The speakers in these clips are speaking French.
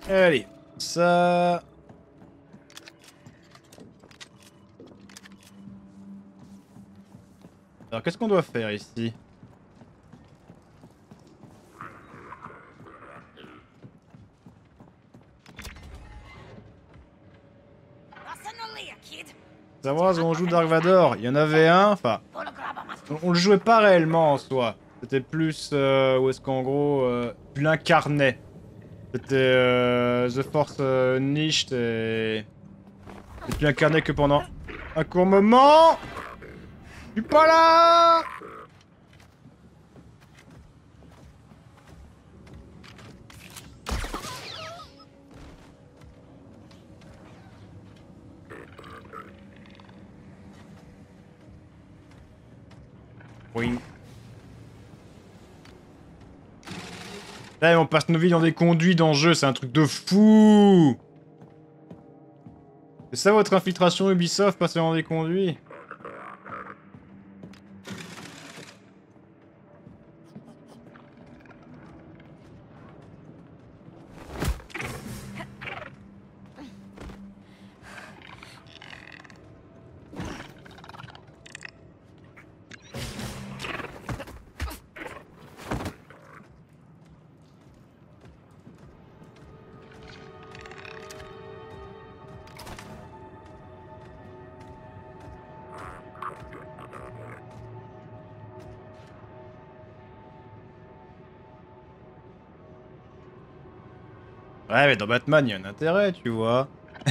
Allez, ça... Alors, qu'est-ce qu'on doit faire ici? Savoir où on joue Dark Vador. Il y en avait un, enfin... On le jouait pas réellement en soi. C'était plus... où est-ce qu'en gros... tu l'incarnais. C'était The Force Unleashed et... tu l'incarnais que pendant un court moment. Je suis pas là. Oui. Là, on passe nos vies dans des conduits dans le jeu, c'est un truc de fou. C'est ça votre infiltration Ubisoft, passer dans des conduits? Ouais, mais dans Batman, il y a un intérêt, tu vois.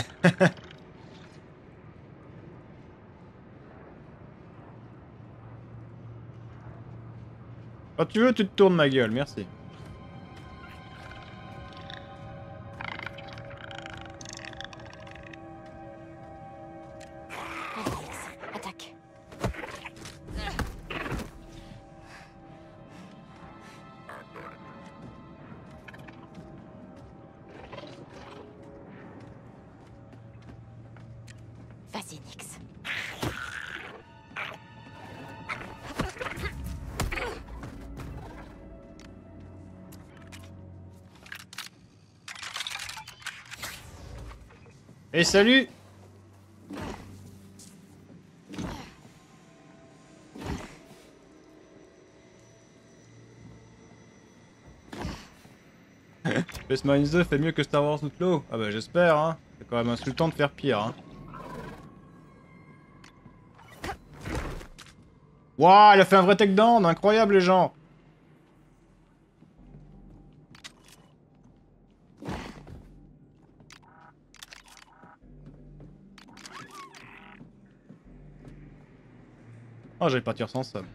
Quand tu veux, tu te tournes ma gueule, merci. Attaque. Vas-y, Nix. Et salut. Space Marines 2 fait mieux que Star Wars Outlaw. Ah bah j'espère, hein. C'est quand même insultant de faire pire, hein. Waouh, il a fait un vrai takedown, incroyable les gens. Oh, j'allais partir sans ça.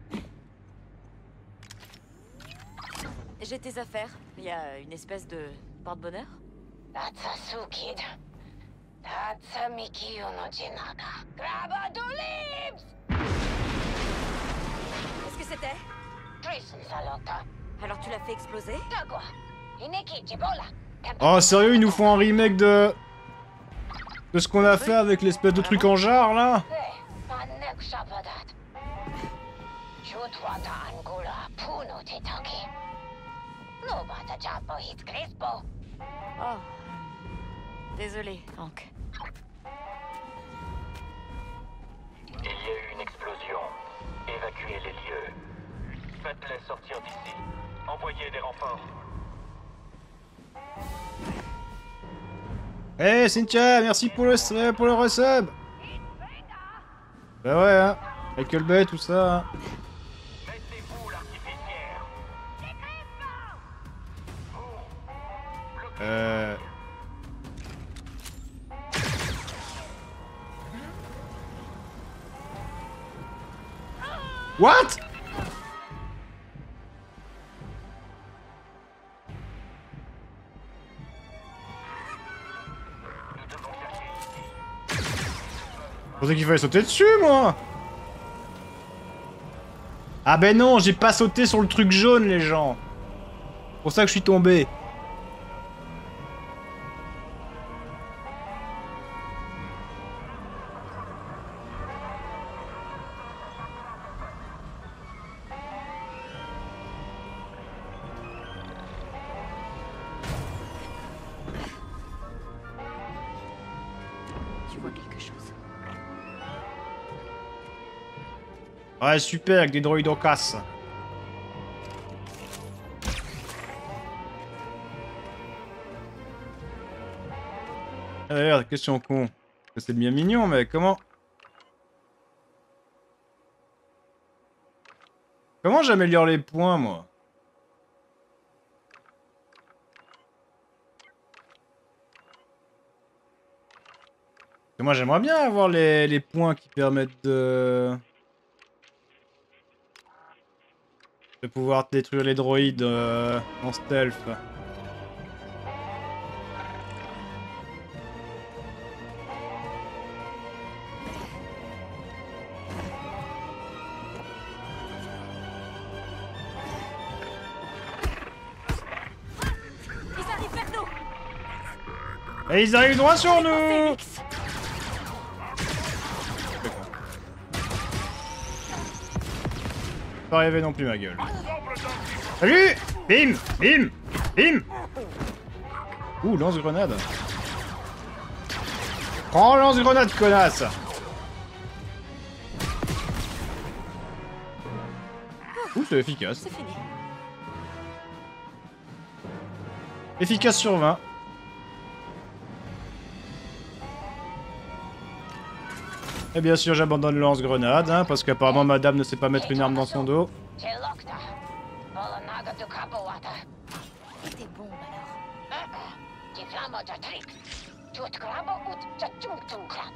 J'ai tes affaires. Il y a une espèce de porte-bonheur. That's a Sukid. That's a Mikio no Jinaga. Grabadolibs! Qu'est-ce que c'était? Tristan Salota. Alors tu l'as fait exploser? Dagua. Ineki Chibola. Oh sérieux, ils nous font un remake de ce qu'on a fait avec l'espèce de truc en jarre là? Manek Shabadat. Chutwata Angula Puno Titaki. Nobata Japo Hit Crispo. Oh. Désolé, Hank. Il y a eu une explosion. Évacuez les lieux. Faites-les sortir d'ici. Envoyez des renforts. Eh Cynthia, merci pour le resub. Bah ouais, hein. Michael Bay, tout ça. Hein. Mettez-vous l'artificière. What? Je pensais qu'il fallait sauter dessus, moi. Ah ben non, j'ai pas sauté sur le truc jaune, les gens. C'est pour ça que je suis tombé. tu vois quelque chose. Ouais, super, avec des droïdes en casse. Ah, regarde, question con. C'est bien mignon, mais comment... Comment j'améliore les points, moi? Parce que moi, j'aimerais bien avoir les points qui permettent de pouvoir détruire les droïdes en stealth. Ils arrivent vers nous. Et ils arrivent droit sur nous! Félix. Pas rêver non plus, ma gueule. Salut! Bim! Bim! Bim! Ouh, lance-grenade. Prends lance-grenade, connasse! Ouh, c'est efficace. C'est fini. Efficace sur 20. Et bien sûr, j'abandonne le lance-grenade, hein, parce qu'apparemment madame ne sait pas mettre une arme dans son dos. Chelokta. Bolonaga du Kabowata. Et tes bombes alors? Die Flamme der Trick. Tut Grabo ut der Tungtungkrat.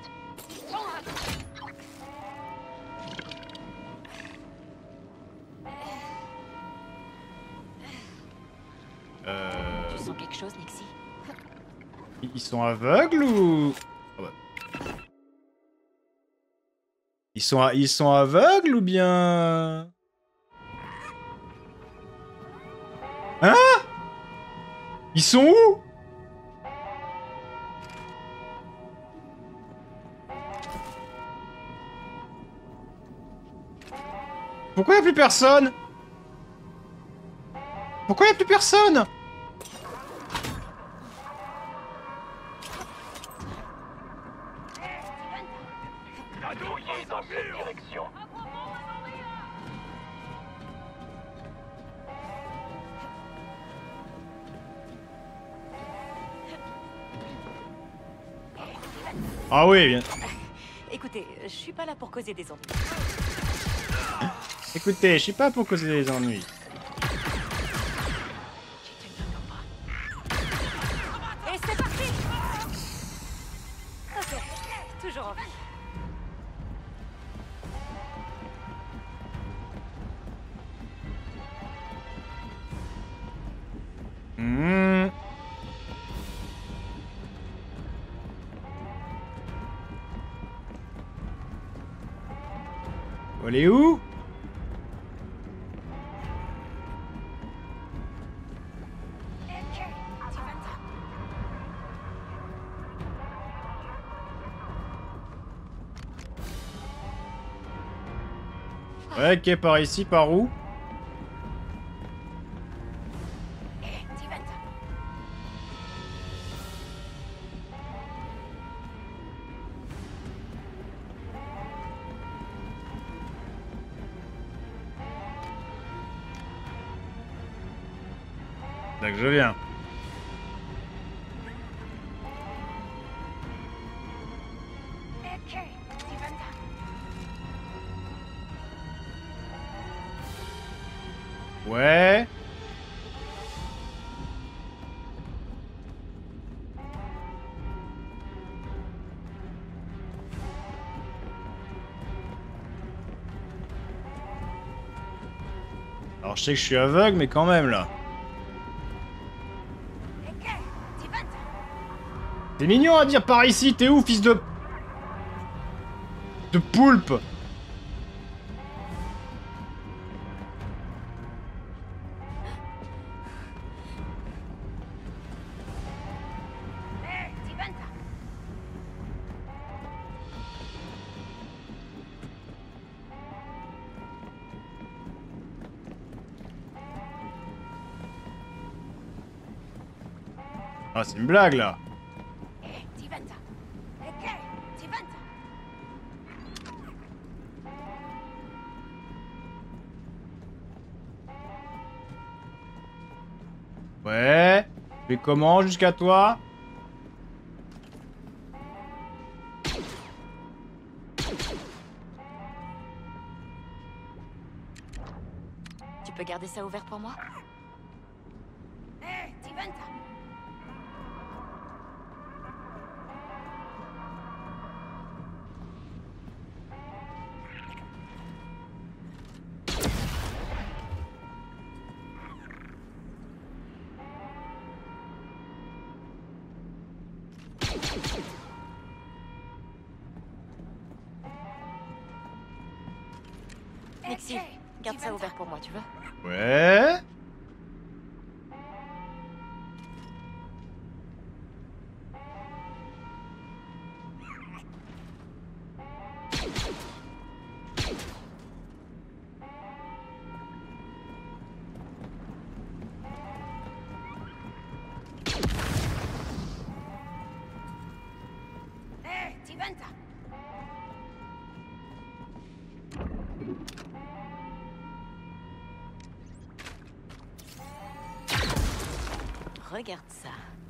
Tu sens quelque chose, Nixie? Ils sont aveugles ou... Ah bah. Ils sont aveugles ou bien... Hein? Ils sont où? Pourquoi y a plus personne? Pourquoi y a plus personne? Fouillez dans cette direction. Ah oui, bien. Écoutez, je suis pas là pour causer des ennuis. Écoutez, je suis pas pour causer des ennuis. Et c'est parti! Ok, toujours en vie. Hmm. Faut aller où? Ouais, ok, par ici, par où? Là que je viens. Ouais. Alors je sais que je suis aveugle, mais quand même là. C'est mignon à dire par ici, t'es où, fils de... de poulpe? Ah, c'est une blague là. Ouais. Tu fais comment jusqu'à toi? Tu peux garder ça ouvert pour moi? Hé, Tiventa. Nixie, garde ça ouvert pour moi, tu veux? Ouais. Hé, Tiventa. Regarde ça.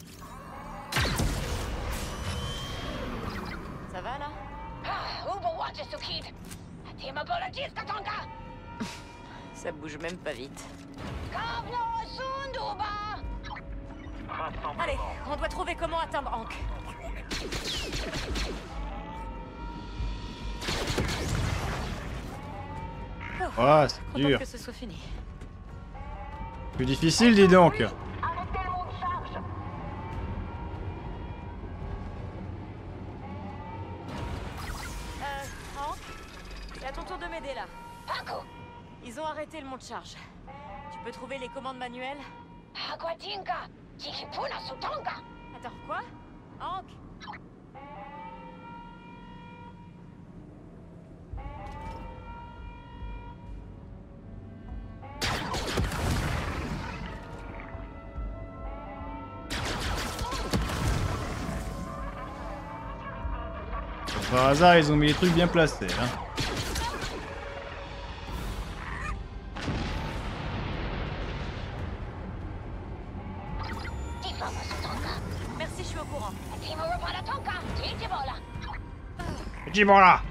Ça va là? Ah, Overwatch su Kid. Timapologist Katonga. Ça bouge même pas vite. Kavlo Sunduba. Rassemblement. Allez, on doit trouver comment atteindre Hank. Ah, c'est Content dur. que ce soit fini. Plus difficile, dis donc. Arrêtez le monde charge. Hank, c'est à ton tour de m'aider là. Paco. Ils ont arrêté le monte-charge. Tu peux trouver les commandes manuelles? Aquatinga. Chikipuna Sutonga. Attends, quoi? Hank? Par hasard, ils ont mis les trucs bien placés. Hein. Tifama Sutonga. Merci, je suis au courant. Timurapana Tonga. Chichibola. Dis bon là.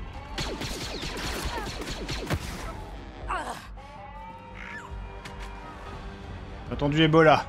Attendu Ebola.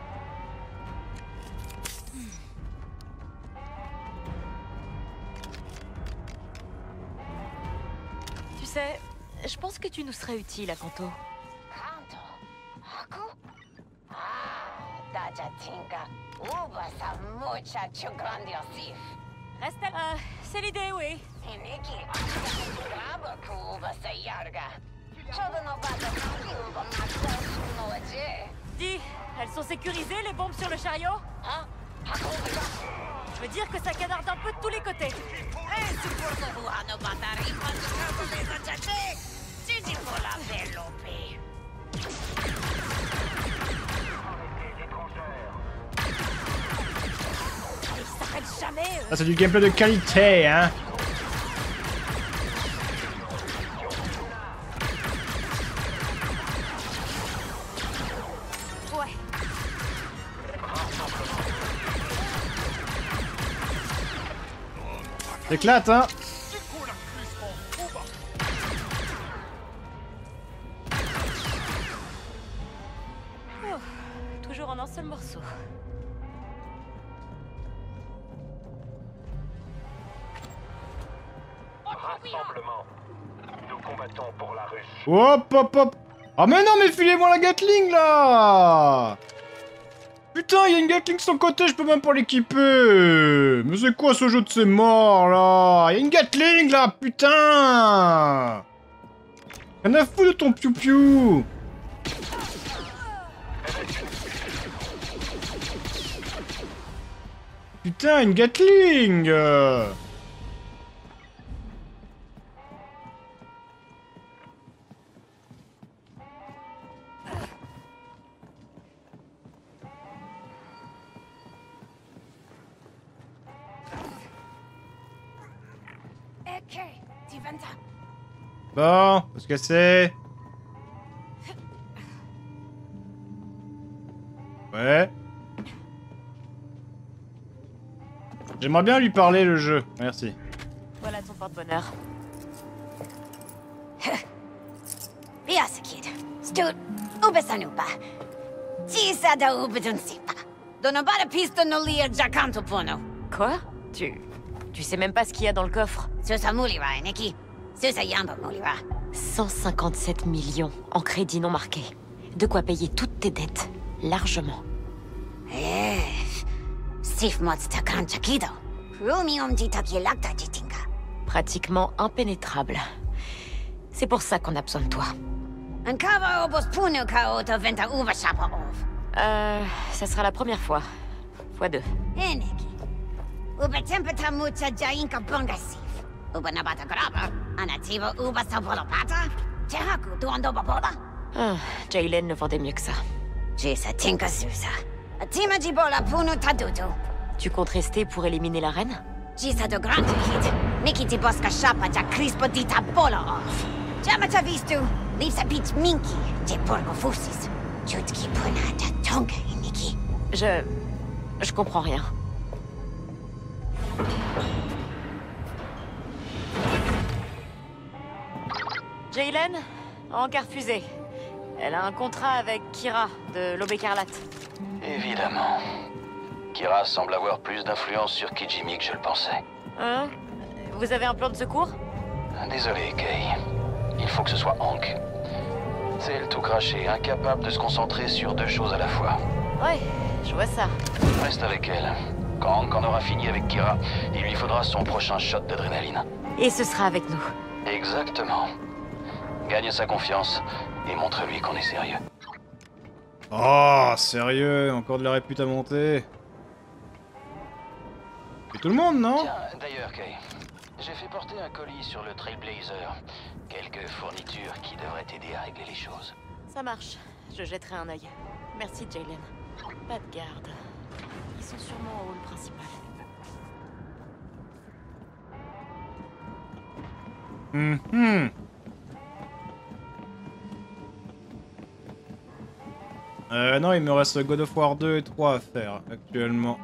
Tu sais, je pense que tu nous serais utile à Kanto. Kanto. Aku. Ah, Dajatinga. Uba sa muchacho grandiosif. Reste à... c'est l'idée, oui. Iniki. Graba kuba sa yarga. Chodo no bata kuba matasu no aje. Dis, elles sont sécurisées les bombes sur le chariot? Hein? Aku biga. Je veux dire que ça canarde un peu de tous les côtés. Eh, si porto buano batari pancho de Dajate. Chichibola velope. Les étrangères. Ils s'arrêtent jamais, eux. Ça c'est du gameplay de qualité, hein. Ouais. T'éclates, hein. Oh, toujours en un seul morceau. Rassemblement. Nous combattons pour la Russie. Hop, hop, hop. Ah mais non, mais filez-moi la Gatling, là. Putain, il y a une Gatling sur son côté, je peux même pas l'équiper. Mais c'est quoi ce jeu de ces morts, là? Il y a une Gatling, là, putain. Rien à foutre de ton piou-piou. Putain, une Gatling. Eke, Tiventa. Bon, parce que c'est... Ouais. J'aimerais bien lui parler le jeu. Merci. Voilà ton porte-bonheur. Biasakid. Stut. Ubesanupa. Tisada ubedunsipa. Donobada pisto no lia jacanto pono. Quoi? Tu sais même pas ce qu'il y a dans le coffre. Susa mulira, Neki. Susa yamba mulira. 157 millions en crédit non marqué. De quoi payer toutes tes dettes. Largement. Eh. Sif motsta kanchakido. Rumium jitakilakta jitinga. Pratiquement impénétrable. C'est pour ça qu'on a besoin de toi. Un kava obos puno kaoto venta uva shapa ov. Ça sera la première fois. Fois 2. Neki. Uba tempeta mucha jainka bunga sif. Uba nabata graba. Anativa uba sabolopata. Tehaku duandoba bola. Ah, Jaylen le vendait mieux que ça. Jisa tinka susa. Atima jibola puno tadutu. Tu comptes rester pour éliminer la reine? Jisa do grande hit. Miki ti bosca shapa ja crispo dita bola off. Jamata vistu. Lisa beach minki. Je porgo fusis. Jutki puna da tonga iniki. Je comprends rien. Jaylen, encart fusée. Elle a un contrat avec Kira de l'Aube écarlate. Évidemment. Kira semble avoir plus d'influence sur Kijimi que je le pensais. Hein? Vous avez un plan de secours? Désolé, Kay. Il faut que ce soit Hank. C'est elle tout craché, incapable de se concentrer sur 2 choses à la fois. Ouais, je vois ça. Reste avec elle. Quand Hank en aura fini avec Kira, il lui faudra son prochain shot d'adrénaline. Et ce sera avec nous. Exactement. Gagne sa confiance et montre-lui qu'on est sérieux. Oh, sérieux, encore de la répute à monter. C'est tout le monde, non? Tiens, d'ailleurs, Kay, j'ai fait porter un colis sur le Trailblazer. Quelques fournitures qui devraient t'aider à régler les choses. Ça marche. Je jetterai un œil. Merci, Jaylen. Pas de garde. Ils sont sûrement au hall principal. Non, il me reste God of War 2 et 3 à faire actuellement.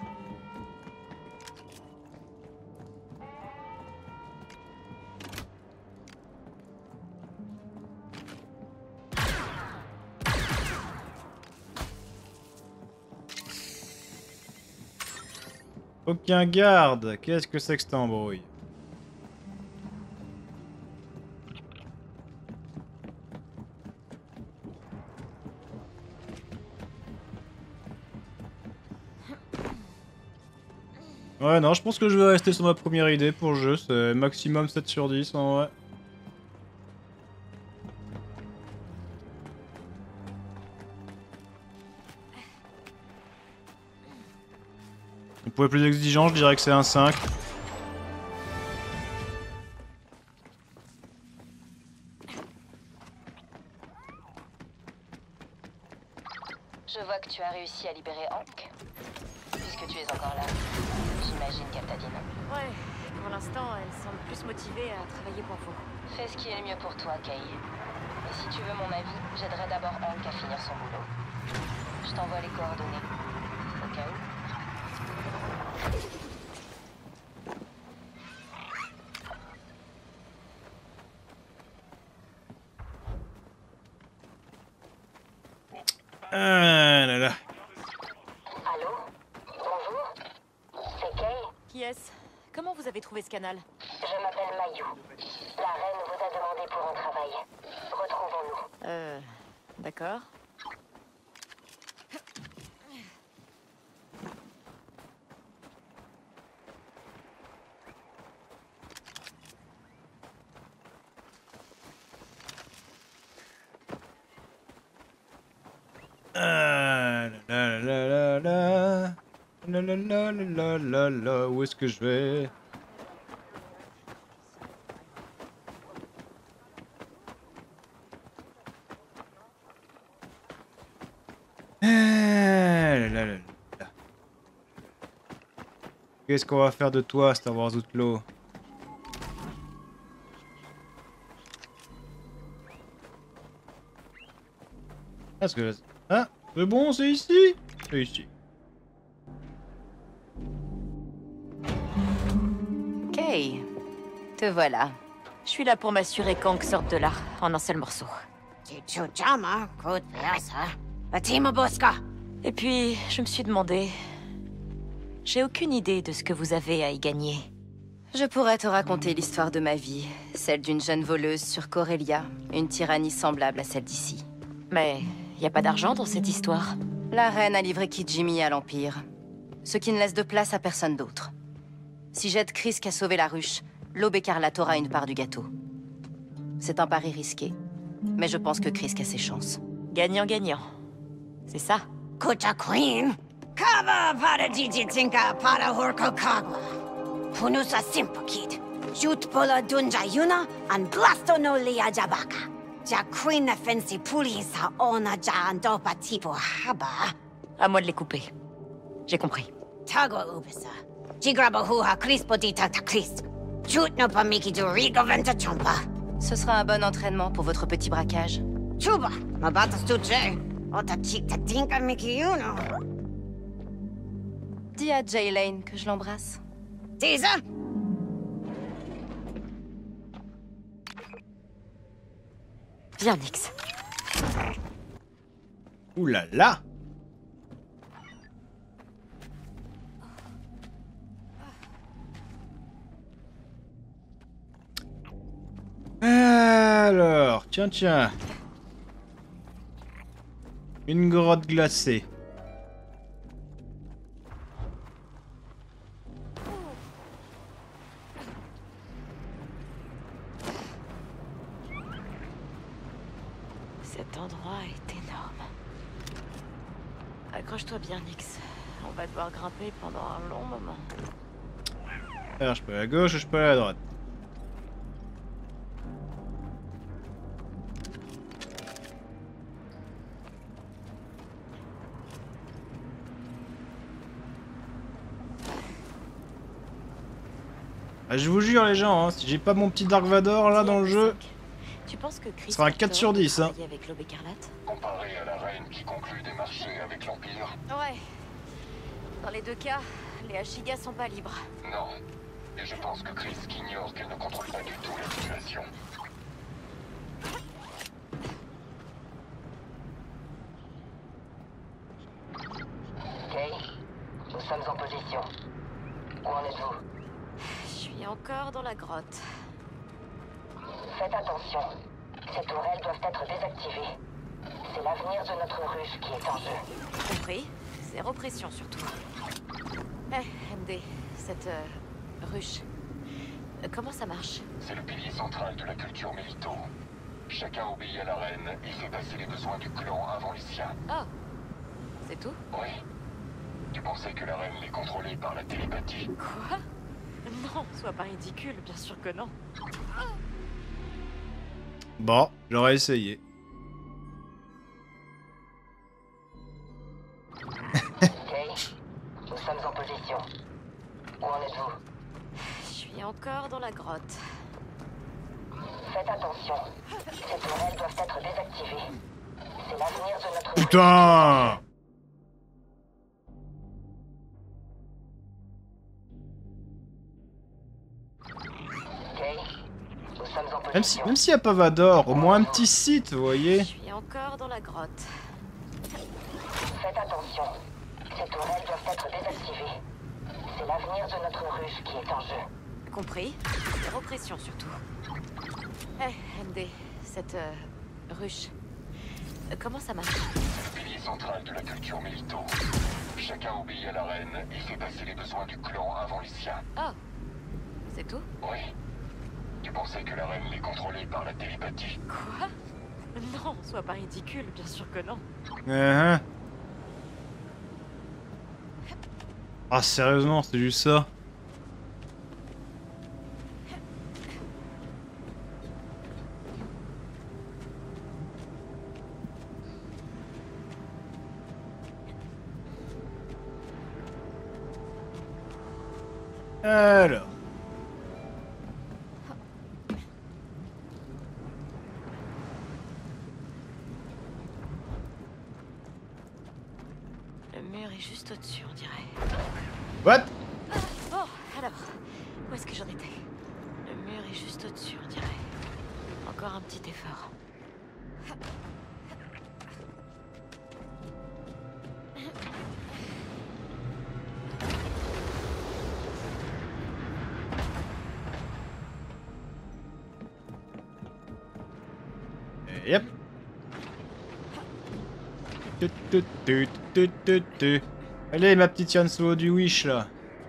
Aucun garde. Qu'est-ce que c'est que cette embrouille? Ouais, non, je pense que je vais rester sur ma première idée pour le jeu. C'est maximum 7 sur 10 en vrai. Pour les plus exigeants, je dirais que c'est un 5. Je vois que tu as réussi à libérer Hank. Puisque tu es encore là, j'imagine qu'elle t'a dit non. Ouais, pour l'instant, elle semble plus motivée à travailler pour vous. Fais ce qui est le mieux pour toi, Kay. Et si tu veux mon avis, j'aiderai d'abord Hank à finir son boulot. Je t'envoie les coordonnées. Au cas où. Ah là là. Allô? Bonjour? C'est Kay? Qui est-ce? Comment vous avez trouvé ce canal? Je m'appelle Mayu. La reine vous a demandé pour un travail. Retrouvons-nous. D'accord. Où est-ce que je vais? Qu'est-ce qu'on va faire de toi, Star Wars Outlaw? Est-ce que... Ah, c'est bon, c'est ici? C'est ici. Te voilà. Je suis là pour m'assurer qu'Hank sorte de là, en un seul morceau. Chichuchama, good piasa. Fatima Bosca. Et puis, je me suis demandé... J'ai aucune idée de ce que vous avez à y gagner. Je pourrais te raconter l'histoire de ma vie, celle d'une jeune voleuse sur Corellia, une tyrannie semblable à celle d'ici. Mais y a pas d'argent dans cette histoire. La reine a livré Kijimi à l'Empire, ce qui ne laisse de place à personne d'autre. Si j'aide Chris à sauver la ruche, l'Aube écarlate aura une part du gâteau. C'est un pari risqué, mais je pense que Chris a ses chances. Gagnant-gagnant. C'est ça. Kucha Queen. Kava para Jijitinka para Horko Kagwa. Punusa Simpakid. Shoot Pola Dunja Yuna and Blasto no Lia Jabaka. Ja Queen na Fancy Puli sa Ona Ja Andopa Tipo Haba. À moi de les couper. J'ai compris. Tagwa Ubisa. Jigraba Huha Crispodita ta Chris. Shoot no Pamiki du Rigo Venta Chompa. Ce sera un bon entraînement pour votre petit braquage. Chuba, Mabata Stuche. Ota Chik Tinka Miki Yuno. Dis à Jaylane que je l'embrasse. Tisa? Viens, Nix. Ouh là là. Alors, tiens. Une grotte glacée. Cet endroit est énorme. Accroche-toi bien, Nix. On va devoir grimper pendant un long moment. Alors, je peux aller à gauche ou je peux aller à droite. Ah, je vous jure les gens, hein, si j'ai pas mon petit Dark Vador là dans le jeu, Tu penses que Chris ce sera un 4 sur 10 hein. avec l'Aube écarlate? Comparé à la reine qui conclut des marchés avec l'Empire, Ouais. Dans les deux cas, les Ashiga sont pas libres. non. Et je pense que Chris ignore qu'elle ne contrôle pas du tout la situation. Kay, nous sommes en position. Où en êtes-vous? Je suis encore dans la grotte. Faites attention. Ces tourelles doivent être désactivées. C'est l'avenir de notre ruche qui est en jeu. Compris? Zéro pression surtout. Eh, MD, cette ruche. Comment ça marche? C'est le pilier central de la culture Mélito. Chacun obéit à la reine et fait passer les besoins du clan avant les siens. Oh, c'est tout? Oui. Tu pensais que la reine les contrôlait par la télépathie? Quoi? Non, sois pas ridicule, bien sûr que non. Bon, j'aurais essayé. Kay, nous sommes en position. Où en êtes-vous? Je suis encore dans la grotte. Faites attention. Ces tourelles doivent être désactivées. C'est l'avenir de notre Putain! Kay, nous sommes en position. Même s'il n'y a pas Vador, au moins un petit site, vous Je voyez. suis encore dans la grotte. Faites attention. Ces tourelles doivent être désactivées. C'est l'avenir de notre ruche qui est en jeu. Compris? Zéro pression surtout. Eh, MD, cette ruche. Comment ça marche? Le pilier central de la culture Mélito. Chacun obéit à la reine et fait passer les besoins du clan avant les siens. Oh, c'est tout? Oui. Tu pensais que la reine les contrôlait par la télépathie? Quoi? Non, sois pas ridicule, bien sûr que non. Ah sérieusement, c'est juste ça. Alors. Le mur est juste au-dessus, on dirait. What? Bon, alors, où est-ce que j'en étais? Le mur est juste au-dessus, on dirait. Encore un petit effort. Et yep. Allez, ma petite Yann Solo du Wish là.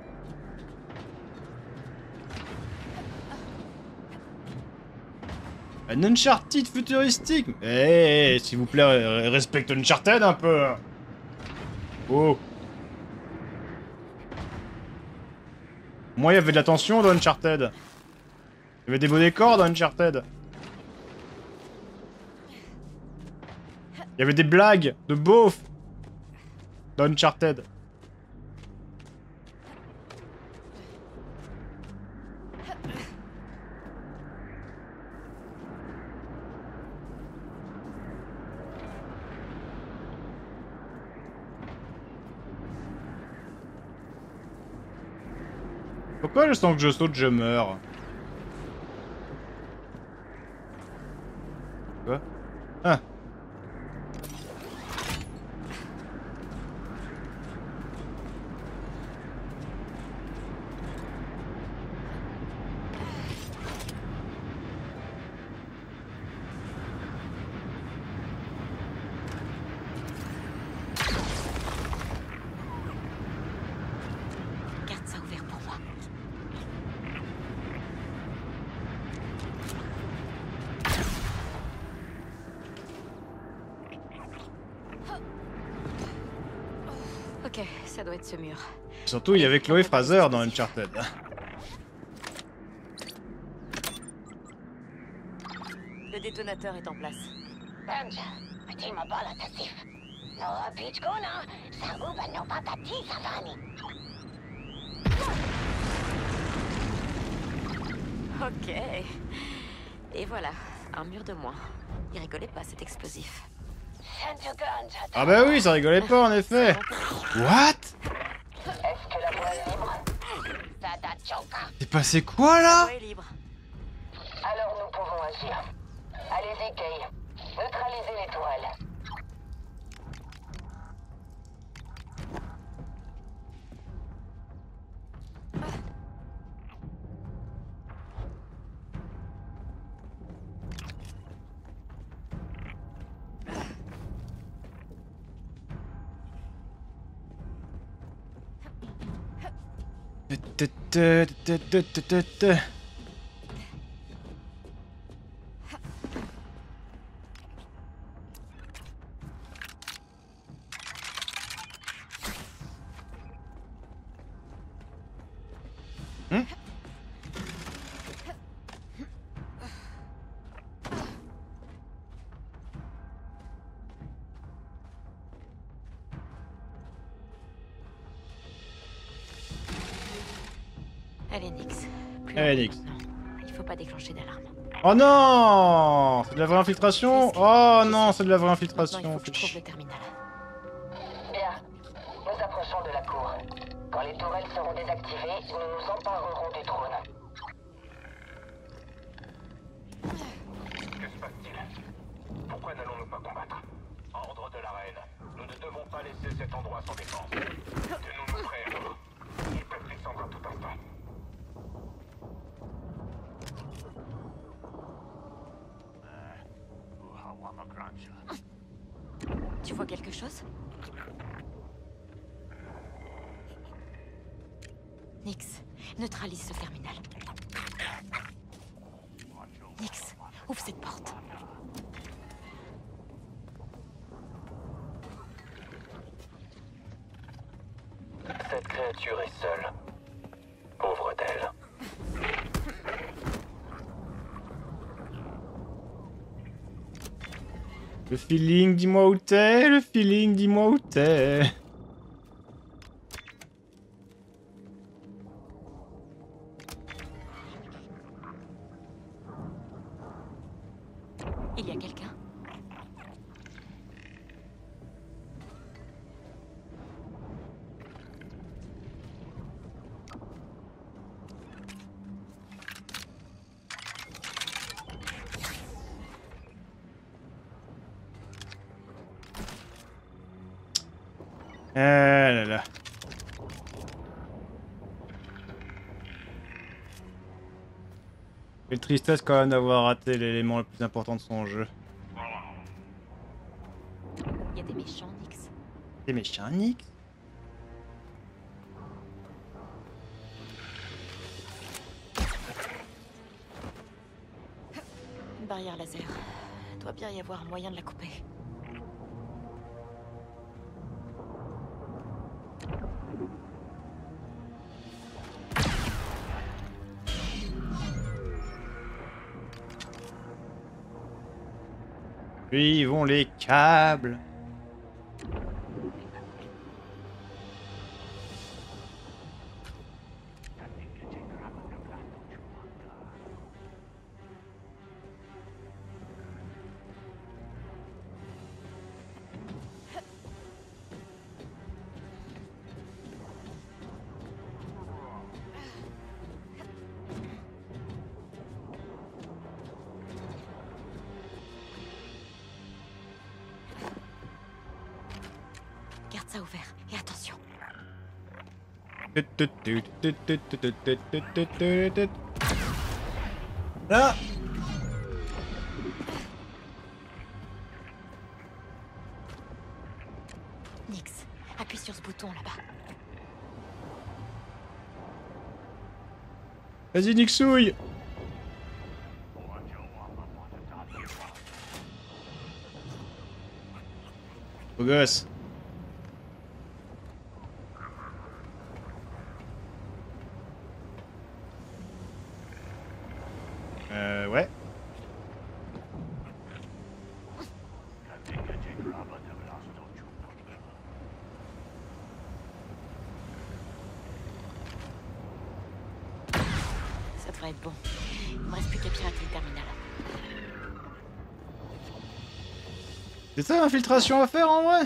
Un Uncharted futuristique. Eh, s'il vous plaît, respecte Uncharted un peu. Oh. Moi, il y avait de la tension dans Uncharted. Il y avait des beaux décors dans Uncharted. Il y avait des blagues de beauf dans Uncharted. Pourquoi je sens que je saute, je meurs? Quoi? Ah. Garde ça ouvert pour moi. Ok, ça doit être ce mur. Surtout, il y avait Chloé Fraser dans Uncharted. Le détonateur est en place. Banja, Fatima Bala Tassif. No beach gona, Saruba no patati savani. Ok. Et voilà, un mur de moins. Il rigolait pas cet explosif. Ah bah oui, ça rigolait pas en effet. What? Est-ce que la voie est libre? Sada Choka. C'est passé quoi là? Ouais, libre. Alors nous pouvons agir. Allez-y, Kay. Neutralisez les tourelles. Allez, Nix. Plus Allez, longtemps Nix. maintenant. Il faut pas déclencher d'alarme. Oh non! C'est de la vraie infiltration? Oh non, c'est de la vraie Maintenant, il infiltration. faut que je trouve le terminal. Bien. Nous approchons de la cour. Quand les tourelles seront désactivées, nous nous emparerons du trône. Que se passe-t-il? Pourquoi n'allons-nous pas combattre? Ordre de la reine. Nous ne devons pas laisser cet endroit sans défense. Tenons-nous prêts alors. Ils peuvent descendre à tout instant. Tu vois quelque chose? Nix, neutralise ce terminal. Nix, ouvre cette porte. Cette créature est seule. Pauvre d'elle. Le feeling, dis-moi où t'es. Le feeling, dis-moi où t'es. Il y a quelqu'un? Ah là là. Quelle tristesse quand même d'avoir raté l'élément le plus important de son jeu. Il y a des méchants, Nix. Des méchants, Nix? Une barrière laser. Doit bien y avoir moyen de la couper. Puis vont les câbles. Garde ça ouvert. Et attention. Là. Nix, appuie sur ce bouton là-bas. Vas-y, Nixouille. Beau gosse. Ouais. Ça devrait être bon. Il me reste plus qu'à pirater le terminal. C'est ça l'infiltration à faire en vrai?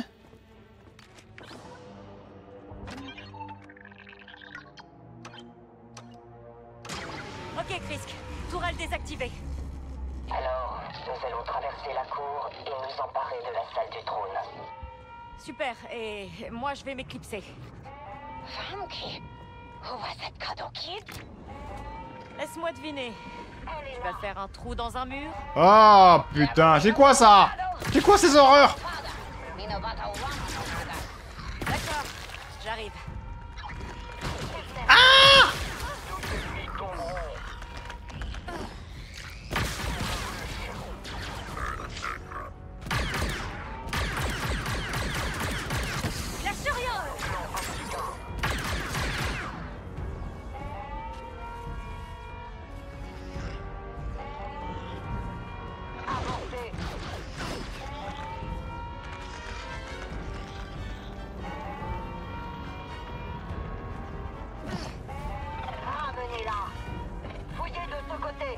Ok, Krisk. Tourelle désactivée. Alors, nous allons traverser la cour et nous emparer de la salle du trône. Super. Et moi, je vais m'éclipser. Funky. Who was that cuddle kid? Laisse-moi deviner. Tu vas faire un trou dans un mur? Oh putain, c'est quoi ça? C'est quoi ces horreurs? D'accord. J'arrive. Lâche rien! Ramenez-la. Fouillez de ce côté.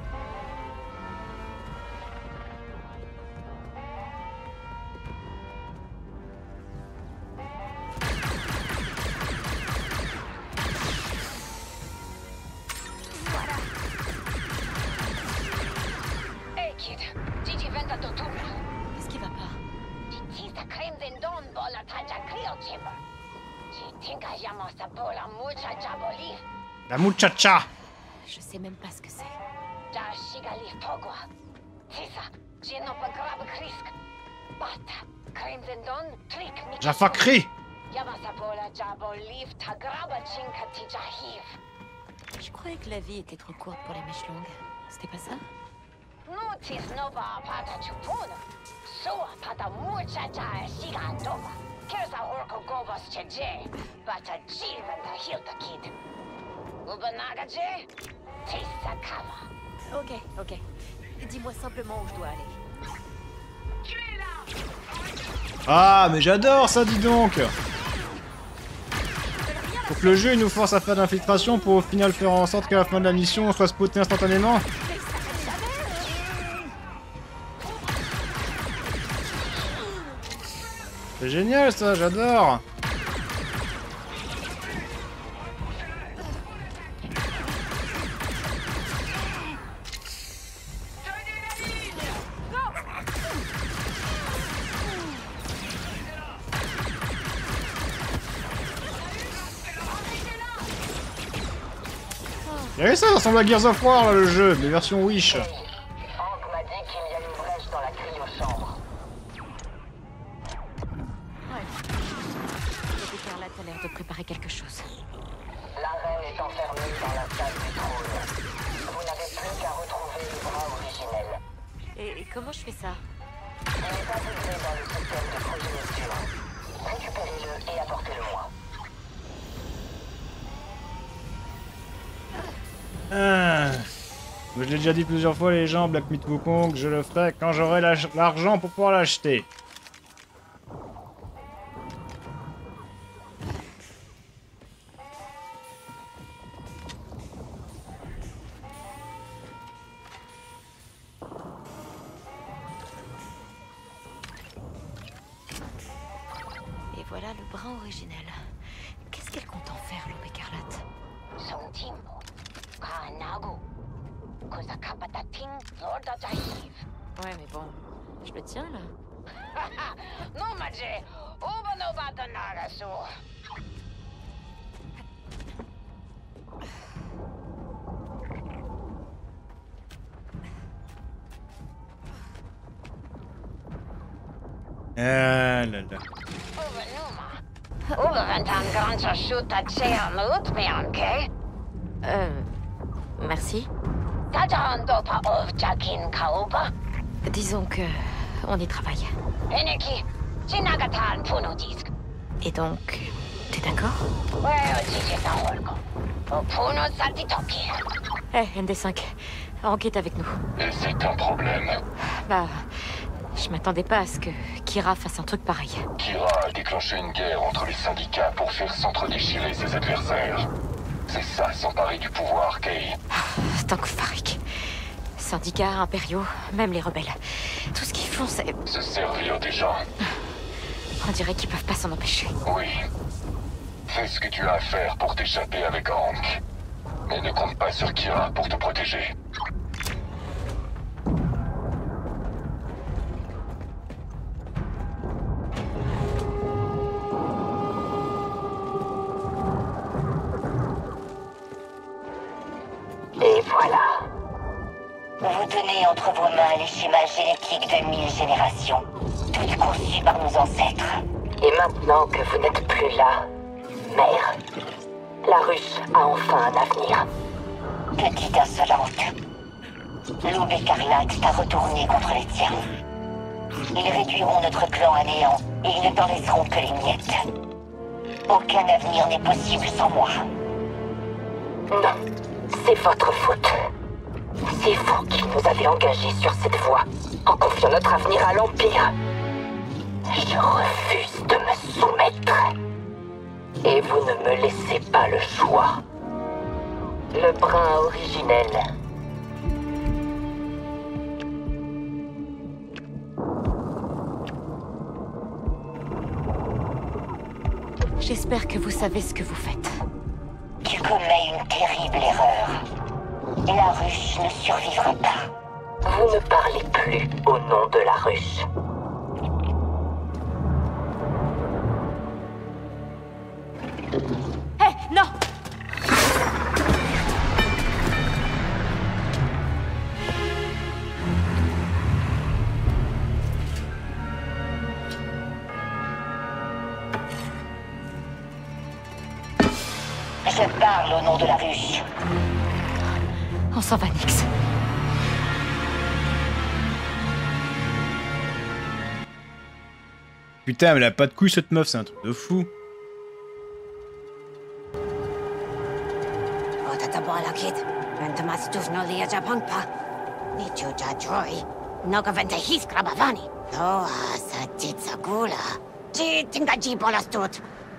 Hey kid, Gigi venta to tumba. Qu'est-ce qui va pas? Gigi sa crimson dawn bola taja cryo chamber. Tinka yama sa bola mucha jaboli. La muchacha. Je sais même pas ce que c'est. Da shigali pogwa. Tisa, jeno pagrab krisk. Bata, crimson dawn trick mi. Jafakri. Yama sa bola jaboli ta graba chinka tijahiv. Je croyais que la vie était trop courte pour les mèches longues. C'était pas ça? Notice nova pata chupun. Soa pata mucha ja shiga doma. Kersa horko gobas cheje. Bata jivan ta hilta kid. Ubanaga je. Tisa kava. Ok, ok. Dis-moi simplement où je dois aller. Ah mais j'adore ça, dis donc. Faut que le jeu il nous force à faire de l'infiltration pour au final faire en sorte qu'à la fin de la mission on soit spoté instantanément. C'est génial ça, j'adore. Et ça ressemble à Gears of War, là, le jeu, mais version Wish. Hank m'a dit qu'il y a une brèche dans la cryo-chambre. Ouais. Lobé Écarlate a l'air de préparer quelque chose. La reine est enfermée dans la salle du trône. Vous n'avez plus qu'à retrouver le bras originel. Et comment je fais ça? Il est intégré dans le système de progéniture. Récupérez-le et apportez-le-moi. Ah. Je l'ai déjà dit plusieurs fois, les gens, Black Myth Wukong, je le ferai quand j'aurai l'argent pour pouvoir l'acheter. Et voilà le brin originel. Qu'est-ce qu'elle compte en faire, Lobé Écarlate? Son team. Kanago. Kozakapatating Zordajahiv. Ouais, mais bon, je le tiens là. No maje. Obanova Danarasu. Ah là là. Overventan ganza shoota tseamut meanke. Merci. Tajarandopa of Jakin Kauba. Disons que on y travaille. Eneki. Chinagatan Punudisk. Et donc, t'es d'accord? Ouais, Jijitanolko. Puno Saltitoki. Eh, ND5, Hank est avec nous. Et c'est un problème. Bah, je m'attendais pas à ce que Kira fasse un truc pareil. Kira a déclenché une guerre entre les syndicats pour faire s'entre-déchirer ses adversaires. C'est ça, s'emparer du pouvoir, Kay. Tank Farik. Syndicats, impériaux, même les rebelles. Tout ce qu'ils font, c'est... Se servir des gens. On dirait qu'ils peuvent pas s'en empêcher. Oui. Fais ce que tu as à faire pour t'échapper avec Hank. Mais ne compte pas sur Kira pour te protéger. Et voilà. Vous tenez entre vos mains les schémas génétiques de 1000 générations, toutes conçues par nos ancêtres. Et maintenant que vous n'êtes plus là, mère, la ruche a enfin un avenir. Petite insolente, l'aube écarlate t'a retourné contre les tiens. Ils réduiront notre clan à néant et ils ne t'en laisseront que les miettes. Aucun avenir n'est possible sans moi. Non, c'est votre faute. C'est vous qui nous avez engagés sur cette voie, en confiant notre avenir à l'Empire. Je refuse de me soumettre. Et vous ne me laissez pas le choix. Le brin originel. J'espère que vous savez ce que vous faites. Tu commets une terrible erreur. Et la ruche ne survivra pas. Vous ne parlez plus au nom de la ruche. Hé, non! Je parle au nom de la ruche. On s'en va, Nyx. Putain, mais elle a pas de couilles cette meuf, c'est un truc de fou. Otatabalakit. Ventamas dufno lia japankpa. Nichuja droy. Nogaventa hiskrabavani. Loa sa titsagula. Jitingaji bolastut.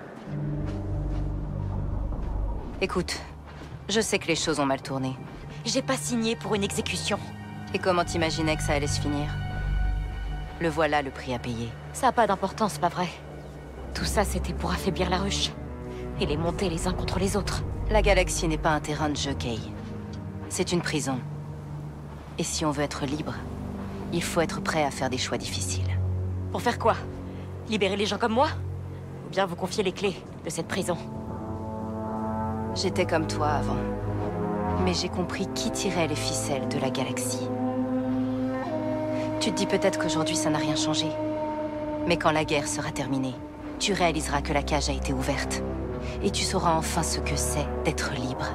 Écoute, je sais que les choses ont mal tourné. J'ai pas signé pour une exécution. Et comment t'imaginais que ça allait se finir? Le voilà le prix à payer. Ça a pas d'importance, pas vrai? Tout ça, c'était pour affaiblir la ruche. Et les monter les uns contre les autres. La galaxie n'est pas un terrain de jeu, Kay. C'est une prison. Et si on veut être libre, il faut être prêt à faire des choix difficiles. Pour faire quoi? Libérer les gens comme moi? Ou bien vous confier les clés de cette prison? J'étais comme toi avant. Mais j'ai compris qui tirait les ficelles de la galaxie. Tu te dis peut-être qu'aujourd'hui ça n'a rien changé. Mais quand la guerre sera terminée, tu réaliseras que la cage a été ouverte. Et tu sauras enfin ce que c'est d'être libre.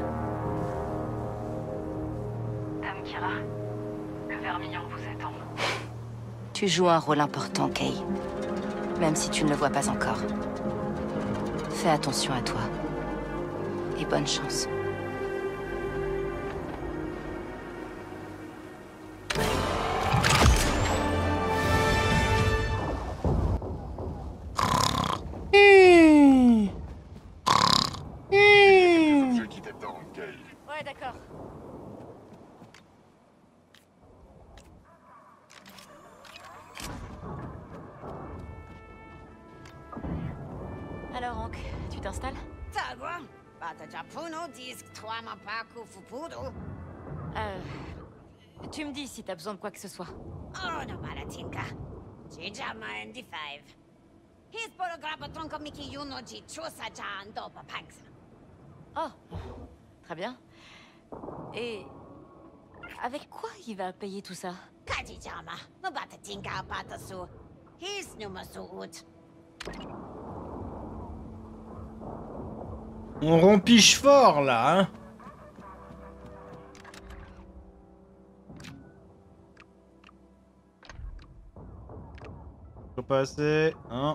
Dame Kira, le vermillon vous attend. Tu joues un rôle important, Kay. Même si tu ne le vois pas encore. Fais attention à toi. Et bonne chance. Ouais, d'accord. Alors, Hank, tu t'installes? Tagua, bata Japuno disque toi ma paku fupudo. Tu me dis si t'as besoin de quoi que ce soit. Oh no Malatinka. Jijama ND5. His porographa tronco Miki Yunoji Chosa Jan Dopa Panks. Oh, très bien. Et avec quoi il va payer tout ça? Kajijama, no bata tinka bata su. His numasu ut. On rompiche fort là, hein. Faut passer, hein.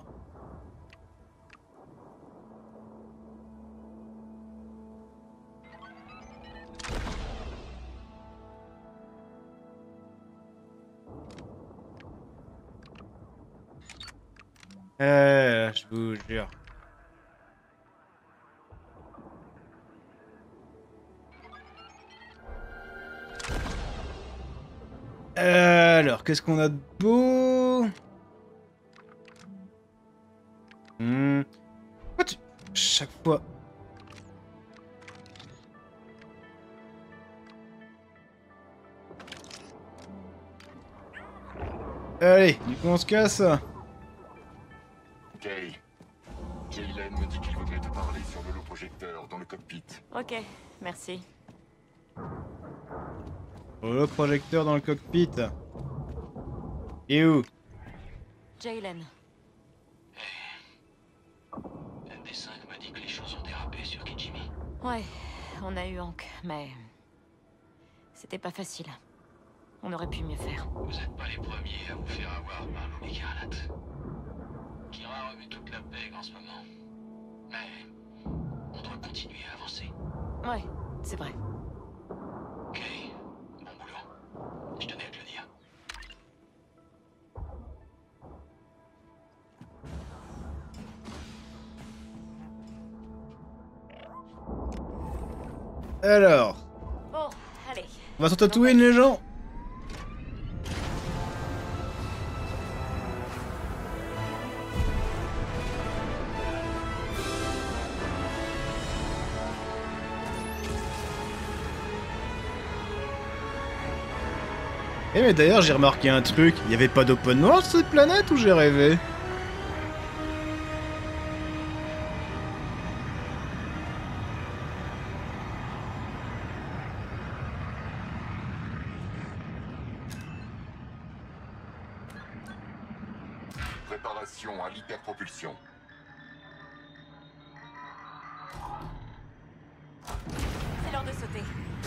Je vous jure. Alors, qu'est-ce qu'on a de beau? Pourquoi tu... Chaque fois... Allez, du coup on se casse. Kay, Jaylen me dit qu'il voudrait te parler sur l'holoprojecteur dans le cockpit. Ok, merci. Holoprojecteur dans le cockpit. Et où? Jaylen. ND5 m'a dit que les choses ont dérapé sur Kijimi. Ouais, on a eu Hank, mais... c'était pas facile. On aurait pu mieux faire. Vous n'êtes pas les premiers à vous faire avoir par l'eau écarlate. Kira remet toute la pègre en ce moment. Mais on doit continuer à avancer. Ouais, c'est vrai. Ok, bon boulot. Je tenais à te le dire. Alors, Bon, allez. on va sur Tatooine les gens. Eh mais d'ailleurs j'ai remarqué un truc, il y avait pas d'open world sur cette planète ou j'ai rêvé? Préparation à l'hyperpropulsion. C'est l'heure de sauter.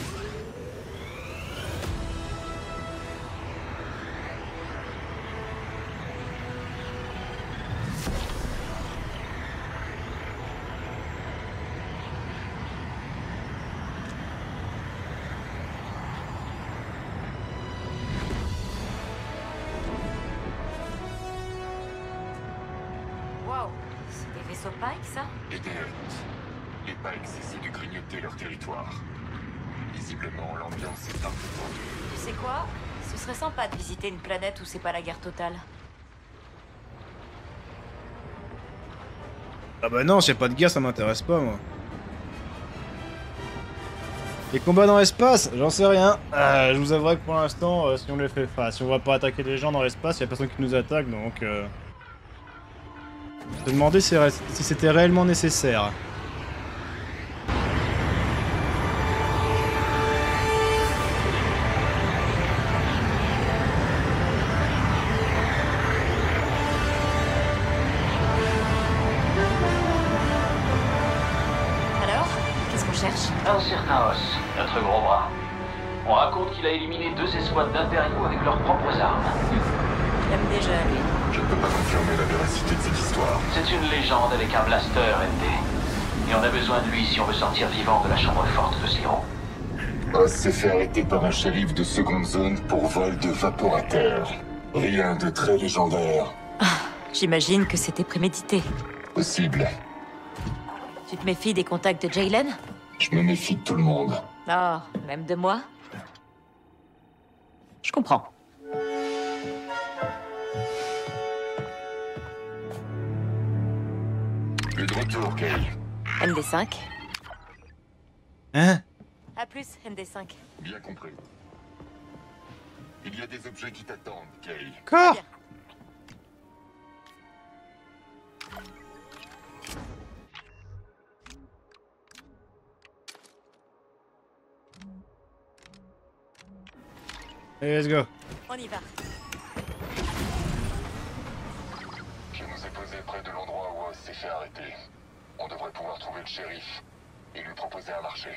Wow, c'est des vaisseaux Pike, ça? Et des Hutt. Les Pikes essaient de grignoter leur territoire. Visiblement, l'ambiance est un peu tendue. Tu sais quoi? Ce serait sympa de visiter une planète où c'est pas la guerre totale. Ah bah non, s'il y a pas de guerre ça m'intéresse pas moi. Les combats dans l'espace, j'en sais rien. Je vous avouerai que pour l'instant, si on les fait face, si on va pas attaquer les gens dans l'espace, il y a personne qui nous attaque donc... Je me demandais si c'était réellement nécessaire. Un certain Os, notre gros bras. On raconte qu'il a éliminé 2 escouades d'impériaux avec leurs propres armes. J'aime déjà lui. Je ne peux pas confirmer la véracité de cette histoire. C'est une légende avec un blaster, ND. Et on a besoin de lui si on veut sortir vivant de la chambre forte de Zero. Oz s'est fait arrêter par un shérif de seconde zone pour vol de vaporateur. Rien de très légendaire. J'imagine que c'était prémédité. Possible. Tu te méfies des contacts de Jaylen? Je me méfie de tout le monde. Oh, même de moi? Je comprends. Le de retour, Kay. MD5. Hein? A plus, MD5. Bien compris. Il y a des objets qui t'attendent, Kay. Quoi? Allez, let's go. On y va. Je nous ai posé près de l'endroit où Oz s'est fait arrêter. On devrait pouvoir trouver le shérif et lui proposer un marché.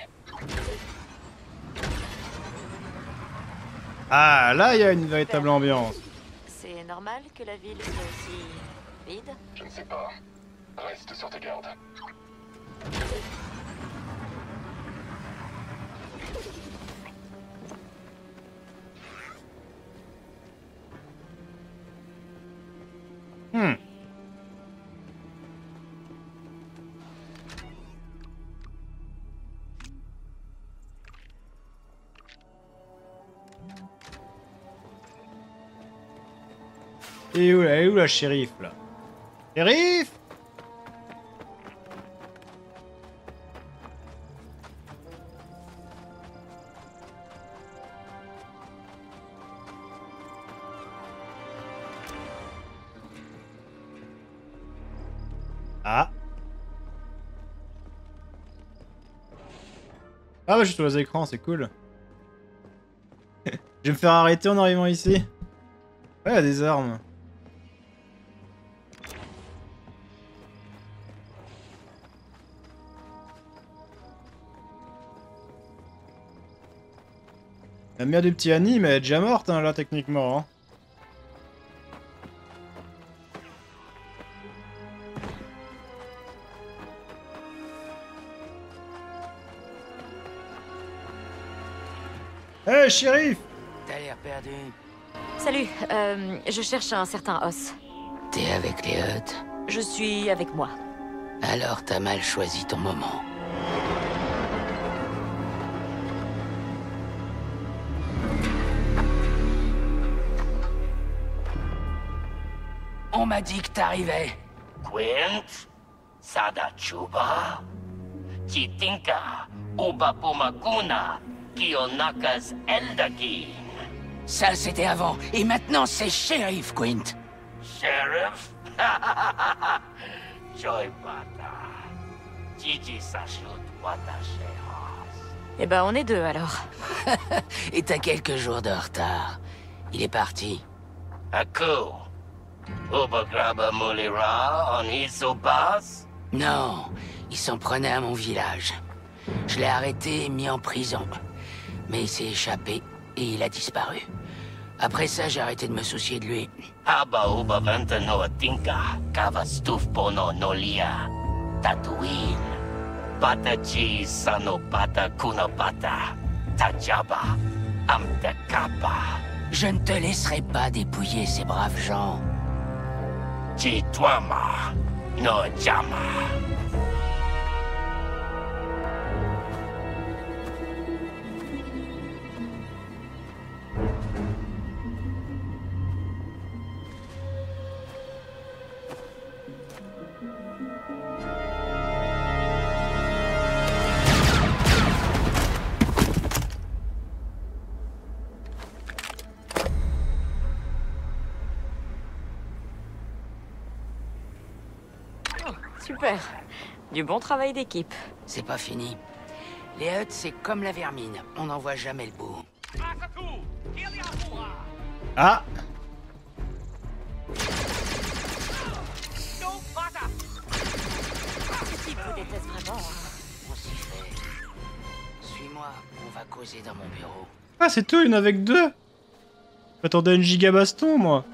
Ah, là, il y a une véritable ambiance. C'est normal que la ville soit aussi vide? Je ne sais pas. Reste sur tes gardes. Et où, elle est où la shérif, là? Shérif? Ah. Ah bah je suis sur les écrans, c'est cool. Je vais me faire arrêter en arrivant ici. Ouais, il y a des armes. La mère du petit Annie, mais elle est déjà morte, hein, là, techniquement. Hein. Hé, hey, shérif! T'as l'air perdu. Salut, je cherche un certain Os. T'es avec les Hutt? Je suis avec moi. Alors t'as mal choisi ton moment. On m'a dit que t'arrivais. Quint, Sadachuba, Chitinka, Ubapumakuna, Kionakas Eldaki. Ça c'était avant, et maintenant c'est shérif, Quint. Sheriff? Joy Bata. Gigi Sashut Watacheros. Eh ben, on est deux, alors. Et t'as quelques jours de retard. Il est parti. Aku. Ubagraba Mulira on Isobas? Non, il s'en prenait à mon village. Je l'ai arrêté et mis en prison. Mais il s'est échappé et il a disparu. Après ça, j'ai arrêté de me soucier de lui. Aba Uba Ventano Tinka, Kavastuf Pono Nolia, Tatooine, Patachi Sano Pata Kunapata, Tajaba, Amtekapa. Je ne te laisserai pas dépouiller ces braves gens. Chitwama, no Jama. Super. Du bon travail d'équipe. C'est pas fini. Les Hutt, c'est comme la vermine. On n'en voit jamais le bout. Ah! Ce type vous déteste vraiment, hein. On s'y fait. moi, on va causer dans mon bureau. Ah, c'est tout, une avec deux. J'attendais une giga baston, moi.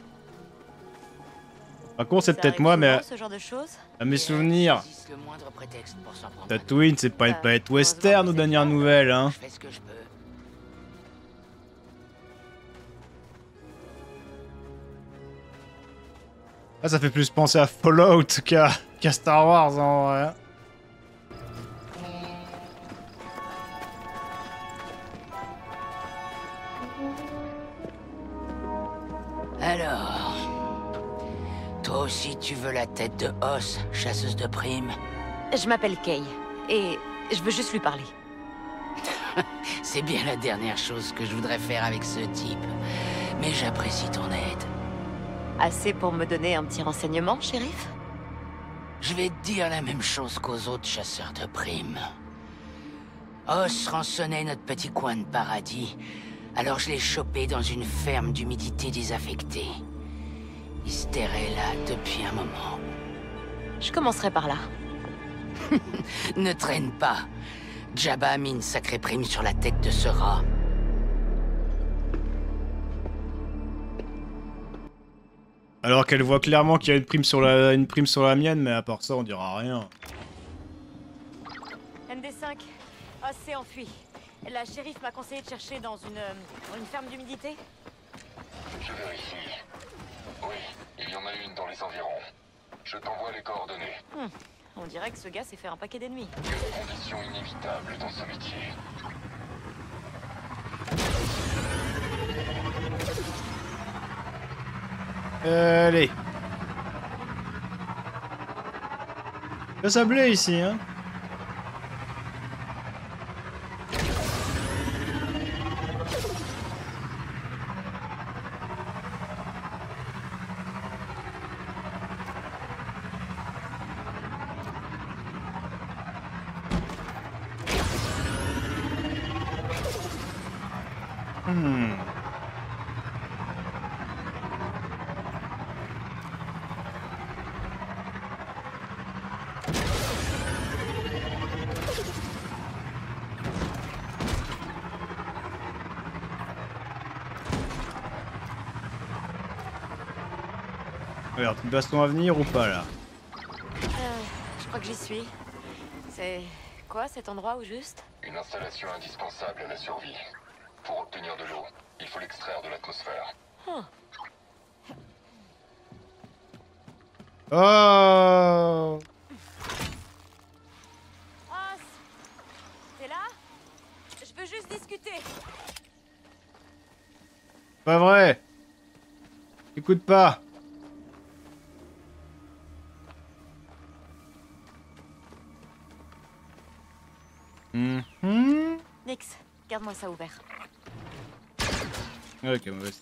Par contre, c'est Ça peut-être arrive moi, souvent, mais ce genre de choses. à mes souvenirs, Le moindre prétexte pour s'en prendre. Tatooine, c'est pas une planète western aux dernières nouvelles, hein. Je fais ce que je peux. Ah, ça fait plus penser à Fallout qu'à Star Wars, en vrai. Alors... Toi aussi, tu veux la tête de Os, chasseuse de primes? Je m'appelle Kay, et je veux juste lui parler. C'est bien la dernière chose que je voudrais faire avec ce type. Mais j'apprécie ton aide. Assez pour me donner un petit renseignement, shérif? Je vais te dire la même chose qu'aux autres chasseurs de primes. Os rançonnait notre petit coin de paradis, alors je l'ai chopé dans une ferme d'humidité désaffectée. Il se terrait là depuis un moment. Je commencerai par là. Ne traîne pas. Jabba a mis une sacrée prime sur la tête de ce rat. Alors qu'elle voit clairement qu'il y a une prime sur la mienne, mais à part ça, on dira rien. MD5, Os s'est enfui. La shérif m'a conseillé de chercher dans une ferme d'humidité. Je vérifie. Oui, il y en a une dans les environs. Je t'envoie les coordonnées. On dirait que ce gars s'est fait un paquet d'ennemis. Une condition inévitable dans ce métier. Allez. Le sablé ici, hein. Alors, une baston à venir ou pas là? Je crois que j'y suis. C'est quoi cet endroit au juste? Une installation indispensable à la survie. Pour obtenir de l'eau, il faut l'extraire de l'atmosphère. Oh! Os, t'es là? Je veux juste discuter. Pas vrai! Écoute pas! Nix, garde-moi ça ouvert. Ok, mauvaise.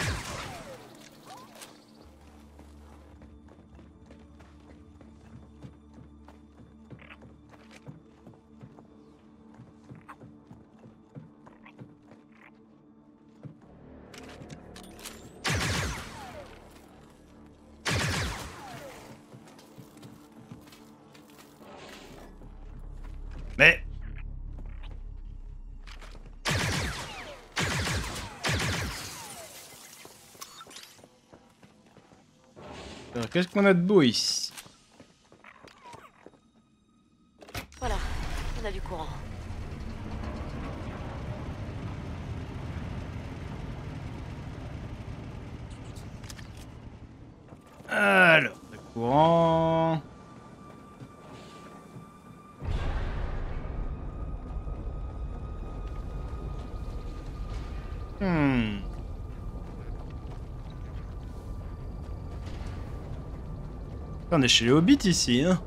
Mais... Alors, qu'est-ce qu'on a de beau ici? Voilà, on a du courant. Alors, le courant... On est chez les Hobbits ici, hein.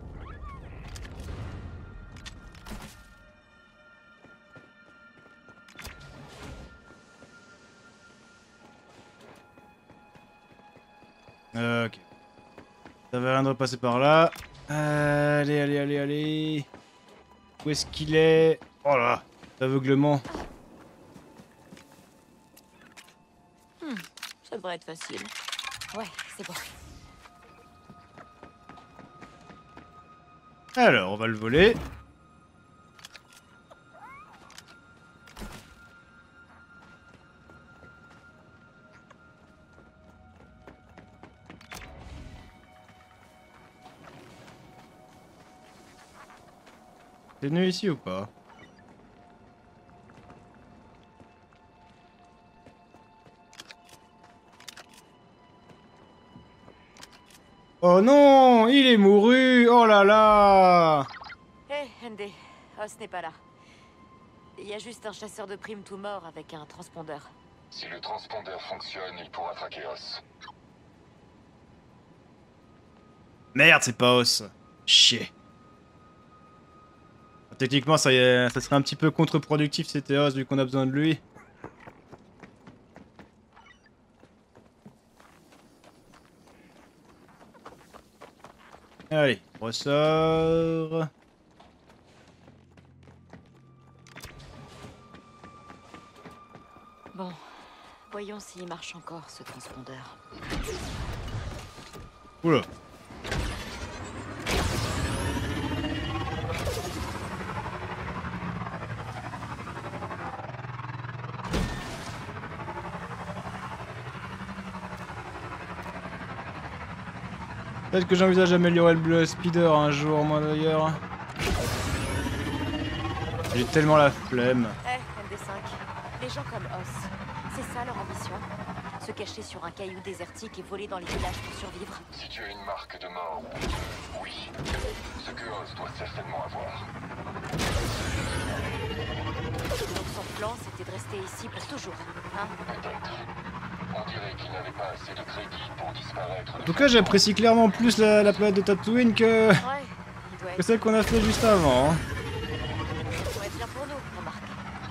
Ok. Ça va rien de repasser par là. Allez, allez, allez, allez. Où est-ce qu'il est? Oh là, l'aveuglement. Ça devrait être facile. Ouais, c'est bon. Alors, on va le voler. T'es venu ici ou pas? Oh non, il est mouru. Oh là là. Hé, Ende, Os n'est pas là. Il y a juste un chasseur de primes tout mort avec un transpondeur. Si le transpondeur fonctionne, il pourra traquer Os. Merde, c'est pas Os. Chier. Techniquement, ça serait un petit peu contre-productif si c'était Os vu qu'on a besoin de lui. Allez, ressort. Bon, voyons s'il marche encore, ce transpondeur. Oula. Peut-être que j'envisage d'améliorer le speeder un jour, moi d'ailleurs. J'ai tellement la flemme. Eh, MD5, les gens comme Os, c'est ça leur ambition? Se cacher sur un caillou désertique et voler dans les villages pour survivre? Si tu as une marque de mort, oui. Ce que Os doit certainement avoir. Donc son plan, c'était de rester ici pour toujours, hein? Peut-être. On dirait qu'il n'avait pas assez de crédit pour disparaître. En tout cas, j'apprécie clairement plus la planète de Tatooine que celle qu'on a fait juste avant. Hein. Ça doit être bien pour nous, remarque.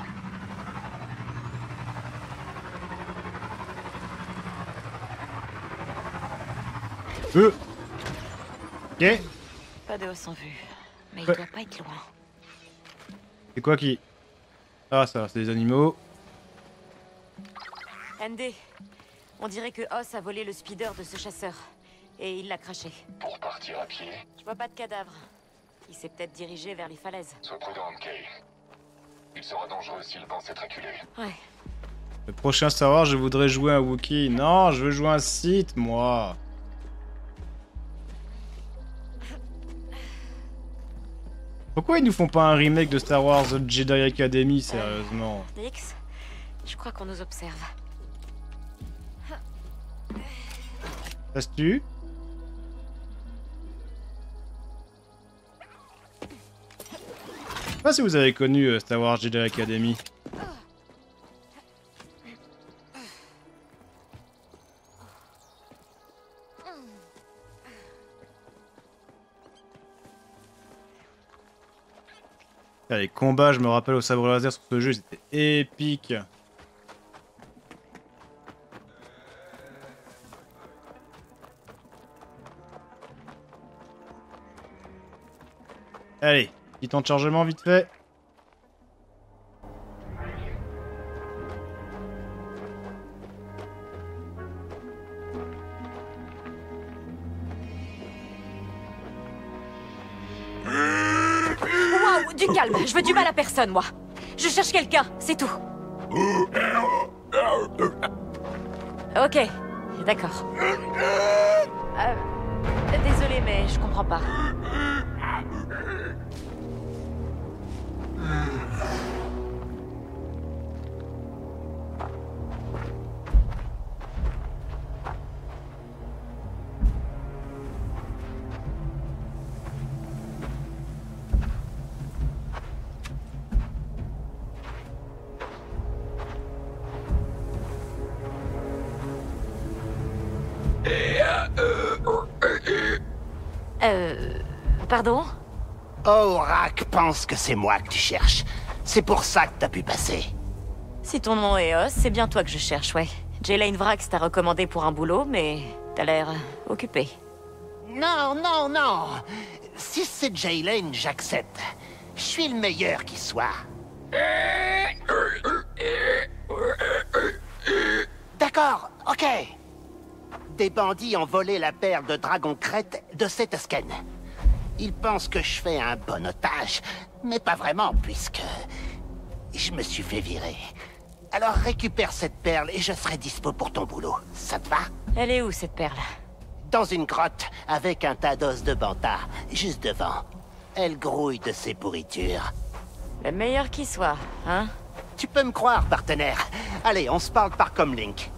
Ok. Pas de Os en vue, mais il Ouais. doit pas être loin. C'est quoi qui... Ah, ça, c'est des animaux. ND, on dirait que Os a volé le speeder de ce chasseur. Et il l'a craché. Pour partir à pied, Je vois pas de cadavre. Il s'est peut-être dirigé vers les falaises. sois prudent, Kay. Il sera dangereux s'il pense être acculé. Ouais. Le prochain Star Wars, je voudrais jouer un Wookiee. Non, je veux jouer un Sith, moi. Pourquoi ils nous font pas un remake de Star Wars Jedi Academy, sérieusement? Nix, je crois qu'on nous observe. Ça se tue? Je sais pas si vous avez connu Star Wars Jedi Academy. Ah, les combats, je me rappelle au sabre laser sur ce jeu, c'était épique. Allez, petit temps de chargement vite fait. Waouh, du calme, je veux du mal à personne, moi. Je cherche quelqu'un, c'est tout. Ok, d'accord. Désolé, mais je comprends pas. Pardon? Horak pense que c'est moi que tu cherches. C'est pour ça que t'as pu passer. Si ton nom est Os, c'est bien toi que je cherche, ouais. Jaylen Vrax t'a recommandé pour un boulot, mais t'as l'air occupé. Non, non, non. Si c'est Jaylen, j'accepte. Je suis le meilleur qui soit. D'accord, ok. Des bandits ont volé la perle de dragon crête de Setesken. Ils pensent que je fais un bon otage, mais pas vraiment, puisque je me suis fait virer. Alors récupère cette perle et je serai dispo pour ton boulot. Ça te va? Elle est où, cette perle? Dans une grotte, avec un tas d'os de banta, juste devant. elle grouille de ses pourritures. Le meilleur qui soit, hein? Tu peux me croire, partenaire. Allez, on se parle par comlink.